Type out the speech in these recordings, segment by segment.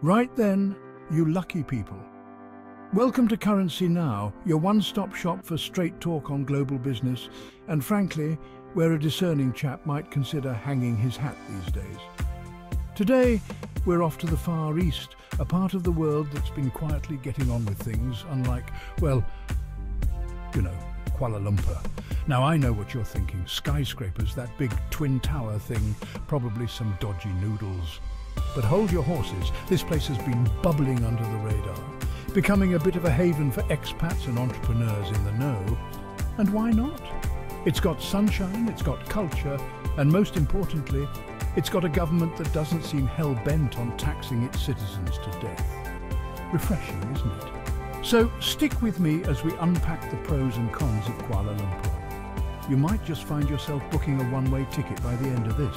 Right then, you lucky people. Welcome to Currency Now, your one-stop shop for straight talk on global business, and frankly, where a discerning chap might consider hanging his hat these days. Today, we're off to the Far East, a part of the world that's been quietly getting on with things, unlike, well, you know, Kuala Lumpur. Now I know what you're thinking, skyscrapers, that big twin tower thing, probably some dodgy noodles. But hold your horses, this place has been bubbling under the radar, becoming a bit of a haven for expats and entrepreneurs in the know. And why not? It's got sunshine, it's got culture, and most importantly, it's got a government that doesn't seem hell-bent on taxing its citizens to death. Refreshing, isn't it? So stick with me as we unpack the pros and cons of Kuala Lumpur. You might just find yourself booking a one-way ticket by the end of this.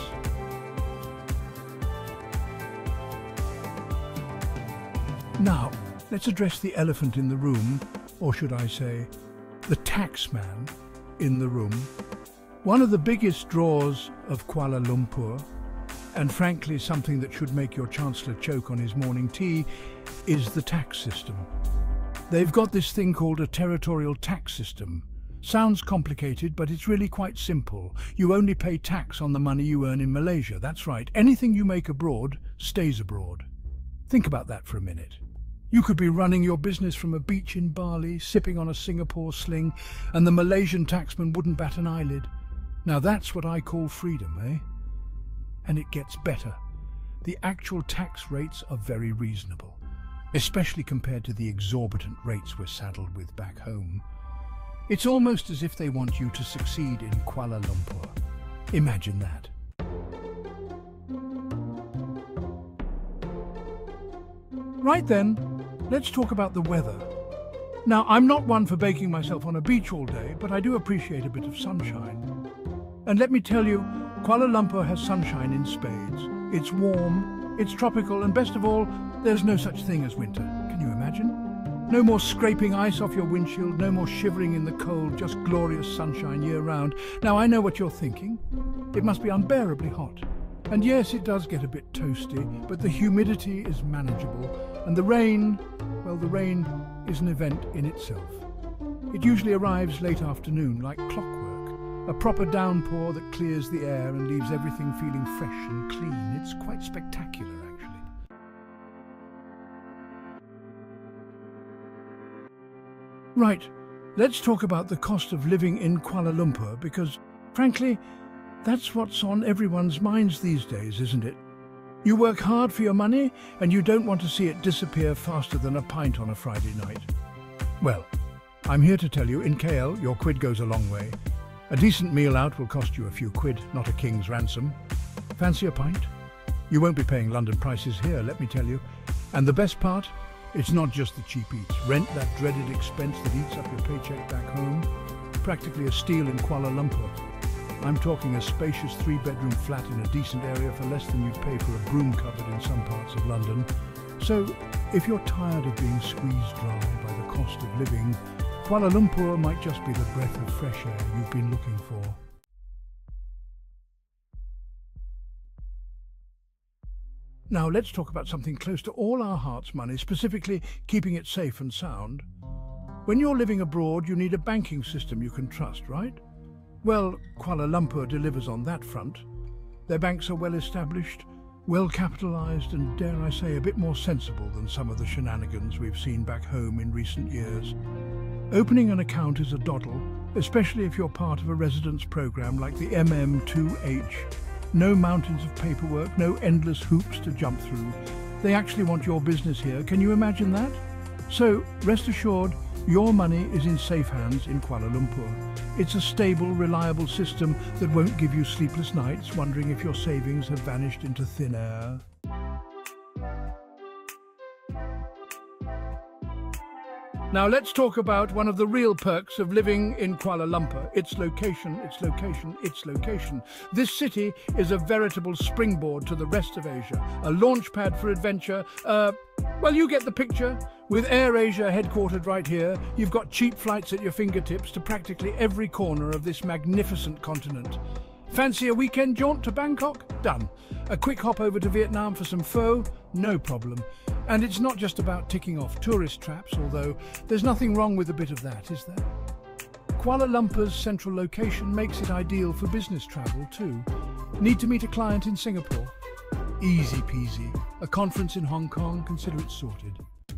Now, let's address the elephant in the room, or should I say, the taxman in the room. One of the biggest draws of Kuala Lumpur, and frankly something that should make your Chancellor choke on his morning tea, is the tax system. They've got this thing called a territorial tax system. Sounds complicated, but it's really quite simple. You only pay tax on the money you earn in Malaysia. That's right. Anything you make abroad stays abroad. Think about that for a minute. You could be running your business from a beach in Bali, sipping on a Singapore sling, and the Malaysian taxman wouldn't bat an eyelid. Now that's what I call freedom, eh? And it gets better. The actual tax rates are very reasonable, especially compared to the exorbitant rates we're saddled with back home. It's almost as if they want you to succeed in Kuala Lumpur. Imagine that. Right then, let's talk about the weather. Now, I'm not one for baking myself on a beach all day, but I do appreciate a bit of sunshine. And let me tell you, Kuala Lumpur has sunshine in spades. It's warm, it's tropical, and best of all, there's no such thing as winter. Can you imagine? No more scraping ice off your windshield, no more shivering in the cold, just glorious sunshine year-round. Now, I know what you're thinking. It must be unbearably hot. And yes, it does get a bit toasty, but the humidity is manageable. And the rain, well, the rain is an event in itself. It usually arrives late afternoon, like clockwork. A proper downpour that clears the air and leaves everything feeling fresh and clean. It's quite spectacular, actually. Right, let's talk about the cost of living in Kuala Lumpur, because, frankly, that's what's on everyone's minds these days, isn't it? You work hard for your money, and you don't want to see it disappear faster than a pint on a Friday night. Well, I'm here to tell you, in KL, your quid goes a long way. A decent meal out will cost you a few quid, not a king's ransom. Fancy a pint? You won't be paying London prices here, let me tell you. And the best part? It's not just the cheap eats. Rent, that dreaded expense that eats up your paycheck back home. Practically a steal in Kuala Lumpur. I'm talking a spacious 3-bedroom flat in a decent area for less than you'd pay for a broom cupboard in some parts of London. So, if you're tired of being squeezed dry by the cost of living, Kuala Lumpur might just be the breath of fresh air you've been looking for. Now let's talk about something close to all our hearts' money, specifically keeping it safe and sound. When you're living abroad, you need a banking system you can trust, right? Well, Kuala Lumpur delivers on that front. Their banks are well established, well capitalised, and dare I say, a bit more sensible than some of the shenanigans we've seen back home in recent years. Opening an account is a doddle, especially if you're part of a residence programme like the MM2H. No mountains of paperwork, no endless hoops to jump through. They actually want your business here. Can you imagine that? So, rest assured, your money is in safe hands in Kuala Lumpur. It's a stable, reliable system that won't give you sleepless nights wondering if your savings have vanished into thin air. Now let's talk about one of the real perks of living in Kuala Lumpur. Its location, its location, its location. This city is a veritable springboard to the rest of Asia, a launch pad for adventure. Well, you get the picture. With AirAsia headquartered right here, you've got cheap flights at your fingertips to practically every corner of this magnificent continent. Fancy a weekend jaunt to Bangkok? Done. A quick hop over to Vietnam for some pho? No problem. And it's not just about ticking off tourist traps, although there's nothing wrong with a bit of that, is there? Kuala Lumpur's central location makes it ideal for business travel too. Need to meet a client in Singapore? Easy peasy. A conference in Hong Kong? Consider it sorted.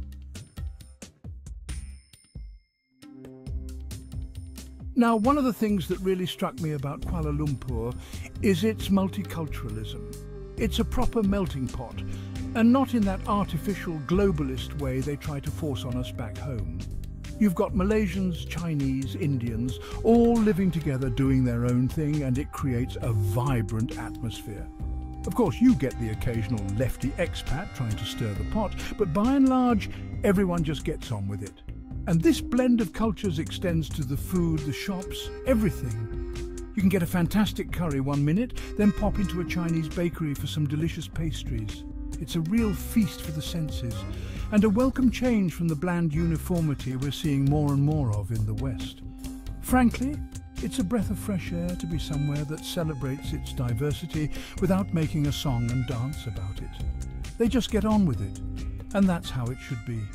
Now, one of the things that really struck me about Kuala Lumpur is its multiculturalism. It's a proper melting pot, and not in that artificial globalist way they try to force on us back home. You've got Malaysians, Chinese, Indians, all living together doing their own thing, and it creates a vibrant atmosphere. Of course, you get the occasional lefty expat trying to stir the pot, but by and large, everyone just gets on with it. And this blend of cultures extends to the food, the shops, everything. You can get a fantastic curry one minute, then pop into a Chinese bakery for some delicious pastries. It's a real feast for the senses, and a welcome change from the bland uniformity we're seeing more and more of in the West. Frankly, it's a breath of fresh air to be somewhere that celebrates its diversity without making a song and dance about it. They just get on with it, and that's how it should be.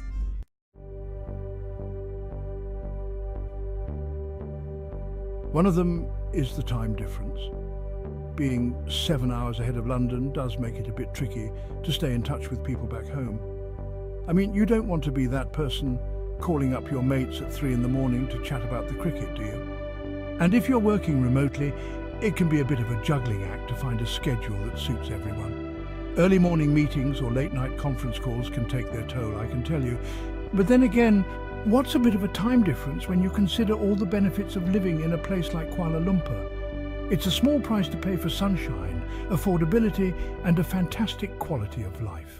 One of them is the time difference. Being 7 hours ahead of London does make it a bit tricky to stay in touch with people back home. I mean, you don't want to be that person calling up your mates at 3 in the morning to chat about the cricket, do you? And if you're working remotely, it can be a bit of a juggling act to find a schedule that suits everyone. Early morning meetings or late night conference calls can take their toll, I can tell you. But then again, what's a bit of a time difference when you consider all the benefits of living in a place like Kuala Lumpur? It's a small price to pay for sunshine, affordability, and a fantastic quality of life.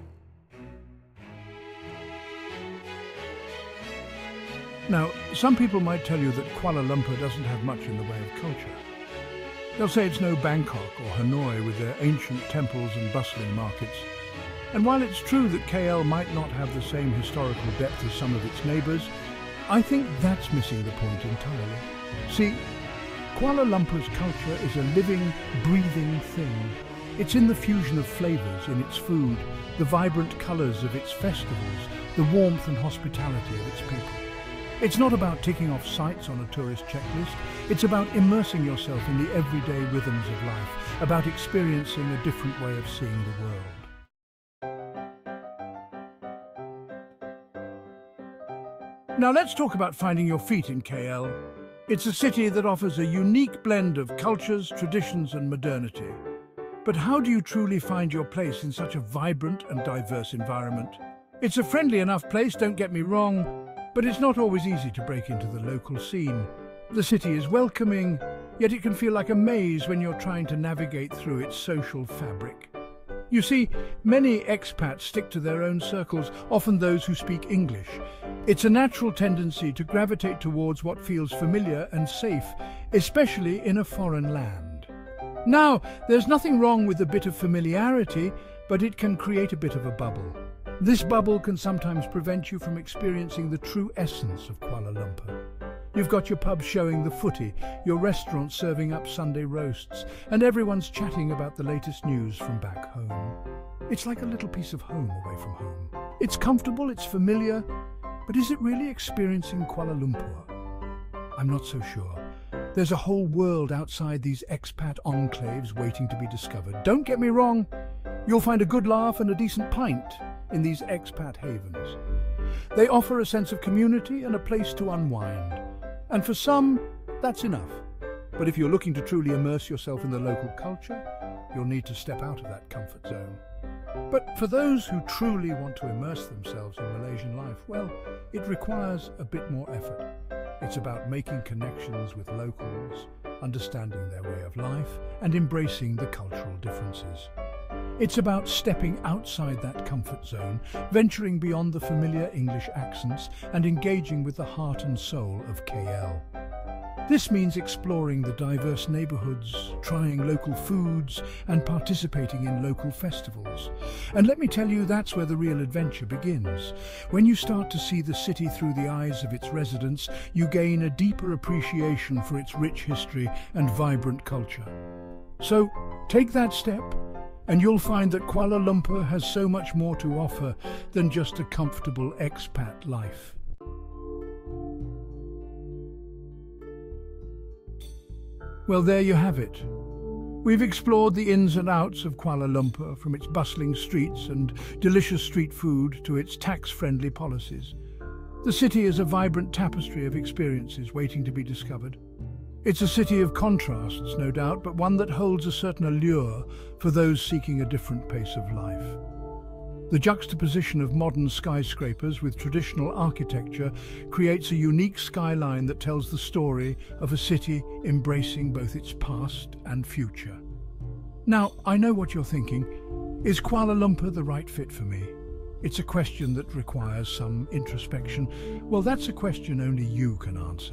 Now, some people might tell you that Kuala Lumpur doesn't have much in the way of culture. They'll say it's no Bangkok or Hanoi with their ancient temples and bustling markets. And while it's true that KL might not have the same historical depth as some of its neighbours, I think that's missing the point entirely. See, Kuala Lumpur's culture is a living, breathing thing. It's in the fusion of flavours in its food, the vibrant colours of its festivals, the warmth and hospitality of its people. It's not about ticking off sites on a tourist checklist. It's about immersing yourself in the everyday rhythms of life, about experiencing a different way of seeing the world. Now let's talk about finding your feet in KL. It's a city that offers a unique blend of cultures, traditions and modernity. But how do you truly find your place in such a vibrant and diverse environment? It's a friendly enough place, don't get me wrong, but it's not always easy to break into the local scene. The city is welcoming, yet it can feel like a maze when you're trying to navigate through its social fabric. You see, many expats stick to their own circles, often those who speak English. It's a natural tendency to gravitate towards what feels familiar and safe, especially in a foreign land. Now, there's nothing wrong with a bit of familiarity, but it can create a bit of a bubble. This bubble can sometimes prevent you from experiencing the true essence of Kuala Lumpur. You've got your pub showing the footy, your restaurant serving up Sunday roasts, and everyone's chatting about the latest news from back home. It's like a little piece of home away from home. It's comfortable, it's familiar, but is it really experiencing Kuala Lumpur? I'm not so sure. There's a whole world outside these expat enclaves waiting to be discovered. Don't get me wrong, you'll find a good laugh and a decent pint in these expat havens. They offer a sense of community and a place to unwind. And for some, that's enough. But if you're looking to truly immerse yourself in the local culture, you'll need to step out of that comfort zone. But for those who truly want to immerse themselves in Malaysian life, well, it requires a bit more effort. It's about making connections with locals, understanding their way of life, and embracing the cultural differences. It's about stepping outside that comfort zone, venturing beyond the familiar English accents, and engaging with the heart and soul of KL. This means exploring the diverse neighbourhoods, trying local foods, and participating in local festivals. And let me tell you, that's where the real adventure begins. When you start to see the city through the eyes of its residents, you gain a deeper appreciation for its rich history and vibrant culture. So, take that step. And you'll find that Kuala Lumpur has so much more to offer than just a comfortable expat life. Well, there you have it. We've explored the ins and outs of Kuala Lumpur, from its bustling streets and delicious street food to its tax-friendly policies. The city is a vibrant tapestry of experiences waiting to be discovered. It's a city of contrasts, no doubt, but one that holds a certain allure for those seeking a different pace of life. The juxtaposition of modern skyscrapers with traditional architecture creates a unique skyline that tells the story of a city embracing both its past and future. Now, I know what you're thinking. Is Kuala Lumpur the right fit for me? It's a question that requires some introspection. Well, that's a question only you can answer.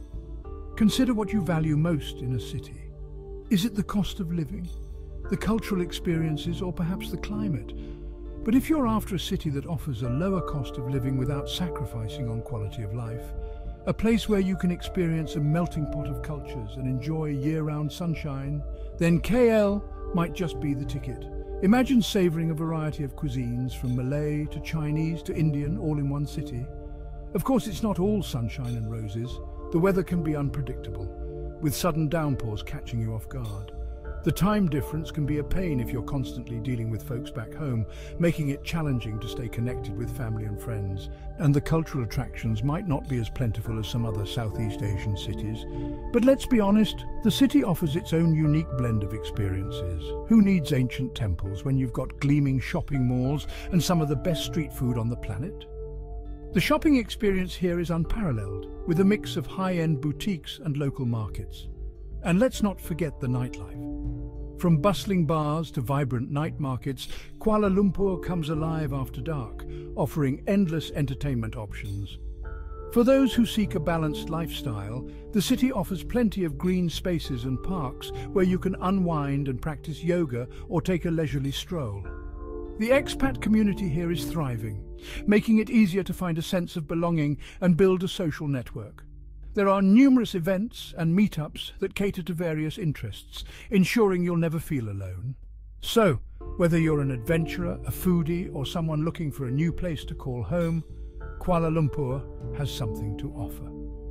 Consider what you value most in a city. Is it the cost of living, the cultural experiences, or perhaps the climate? But if you're after a city that offers a lower cost of living without sacrificing on quality of life, a place where you can experience a melting pot of cultures and enjoy year-round sunshine, then KL might just be the ticket. Imagine savouring a variety of cuisines, from Malay to Chinese to Indian, all in one city. Of course, it's not all sunshine and roses. The weather can be unpredictable, with sudden downpours catching you off guard. The time difference can be a pain if you're constantly dealing with folks back home, making it challenging to stay connected with family and friends. And the cultural attractions might not be as plentiful as some other Southeast Asian cities. But let's be honest, the city offers its own unique blend of experiences. Who needs ancient temples when you've got gleaming shopping malls and some of the best street food on the planet? The shopping experience here is unparalleled, with a mix of high-end boutiques and local markets. And let's not forget the nightlife. From bustling bars to vibrant night markets, Kuala Lumpur comes alive after dark, offering endless entertainment options. For those who seek a balanced lifestyle, the city offers plenty of green spaces and parks where you can unwind and practice yoga or take a leisurely stroll. The expat community here is thriving, making it easier to find a sense of belonging and build a social network. There are numerous events and meetups that cater to various interests, ensuring you'll never feel alone. So, whether you're an adventurer, a foodie, or someone looking for a new place to call home, Kuala Lumpur has something to offer.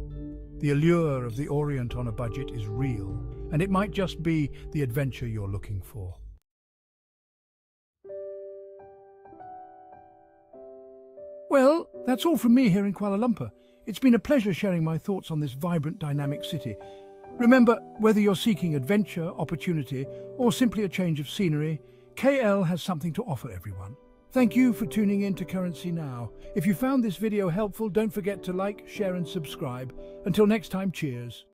The allure of the Orient on a budget is real, and it might just be the adventure you're looking for. Well, that's all from me here in Kuala Lumpur. It's been a pleasure sharing my thoughts on this vibrant, dynamic city. Remember, whether you're seeking adventure, opportunity, or simply a change of scenery, KL has something to offer everyone. Thank you for tuning in to Currency Now. If you found this video helpful, don't forget to like, share and subscribe. Until next time, cheers.